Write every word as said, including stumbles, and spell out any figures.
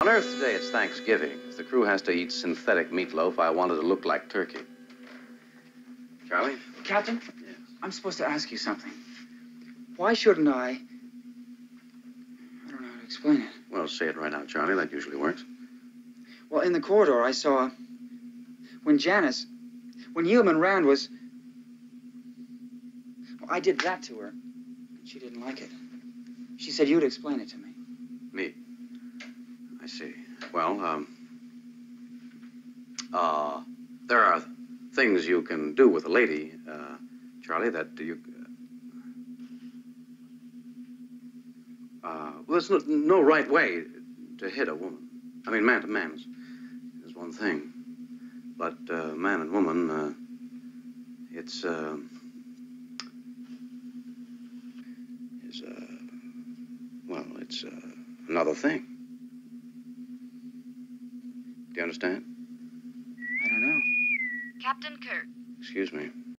On Earth Day, it's Thanksgiving. If the crew has to eat synthetic meatloaf, I wanted to look like turkey. Charlie? Captain? Yes. I'm supposed to ask you something. Why shouldn't I... I don't know how to explain it. Well, say it right out, Charlie. That usually works. Well, in the corridor, I saw... When Janice... When Yeoman Rand was... Well, I did that to her. And she didn't like it. She said you'd explain it to me. Me? I see. Well, um... Uh, there are things you can do with a lady, uh, Charlie, that you... Uh, well, there's no, no right way to hit a woman. I mean, man to man is, is one thing. But uh, man and woman, uh, it's, uh... It's, uh... Well, it's, uh, another thing. Do you understand? I don't know. Captain Kirk. Excuse me.